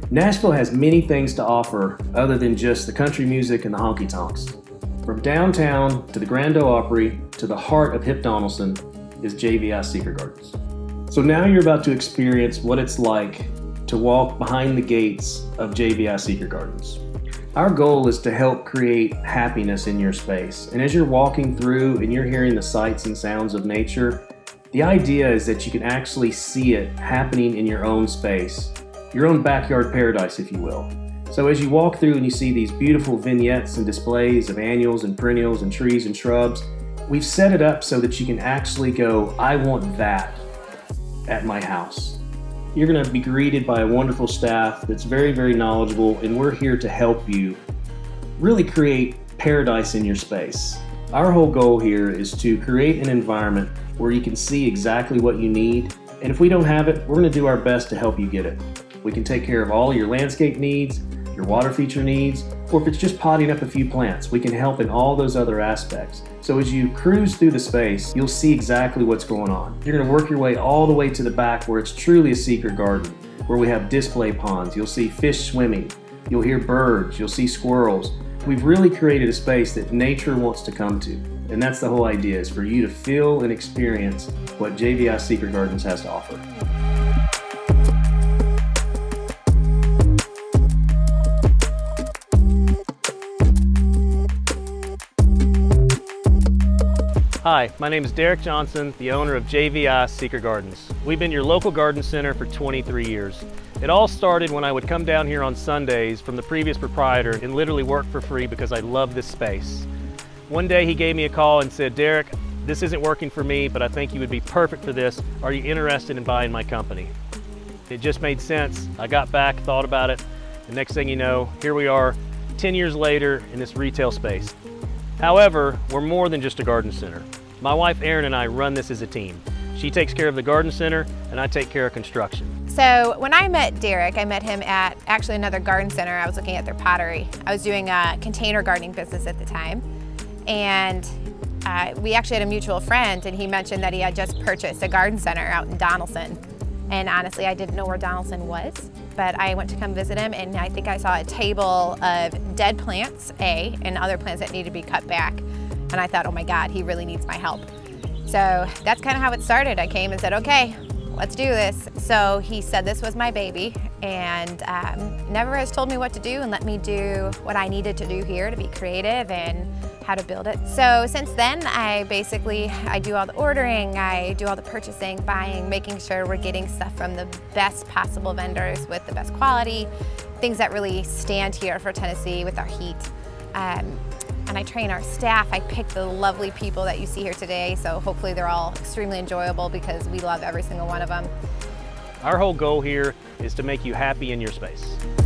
Nashville has many things to offer other than just the country music and the honky tonks. From downtown to the Grand Ole Opry to the heart of Hip Donaldson is JVI Secret Gardens. So now you're about to experience what it's like to walk behind the gates of JVI Secret Gardens. Our goal is to help create happiness in your space. And as you're walking through and you're hearing the sights and sounds of nature, the idea is that you can actually see it happening in your own space. Your own backyard paradise, if you will. So as you walk through and you see these beautiful vignettes and displays of annuals and perennials and trees and shrubs, we've set it up so that you can actually go, I want that at my house. You're going to be greeted by a wonderful staff that's very, very knowledgeable, and we're here to help you really create paradise in your space. Our whole goal here is to create an environment where you can see exactly what you need, and if we don't have it, we're going to do our best to help you get it. We can take care of all your landscape needs, your water feature needs, or if it's just potting up a few plants, we can help in all those other aspects. So as you cruise through the space, you'll see exactly what's going on. You're going to work your way all the way to the back where it's truly a secret garden, where we have display ponds. You'll see fish swimming, you'll hear birds, you'll see squirrels. We've really created a space that nature wants to come to. And that's the whole idea, is for you to feel and experience what JVI Secret Gardens has to offer. Hi, my name is Derek Johnson, the owner of JVI Secret Gardens. We've been your local garden center for 23 years. It all started when I would come down here on Sundays from the previous proprietor and literally work for free because I love this space. One day he gave me a call and said, Derek, this isn't working for me, but I think you would be perfect for this. Are you interested in buying my company? It just made sense. I got back, thought about it, and next thing you know, here we are 10 years later in this retail space. However, we're more than just a garden center. My wife Erin and I run this as a team. She takes care of the garden center and I take care of construction. So when I met Derek, I met him at actually another garden center. I was looking at their pottery. I was doing a container gardening business at the time. And we actually had a mutual friend, and he mentioned that he had just purchased a garden center out in Donaldson. And honestly, I didn't know where Donaldson was, but I went to come visit him, and I think I saw a table of dead plants, and other plants that needed to be cut back. And I thought, oh my God, he really needs my help. So that's kind of how it started. I came and said, okay, let's do this. So he said this was my baby, and never has told me what to do and let me do what I needed to do here to be creative and how to build it. So since then, I do all the ordering, I do all the purchasing, buying, making sure we're getting stuff from the best possible vendors with the best quality, things that really stand here for Tennessee with our heat. And I train our staff. I pick the lovely people that you see here today, so hopefully they're all extremely enjoyable because we love every single one of them. Our whole goal here is to make you happy in your space.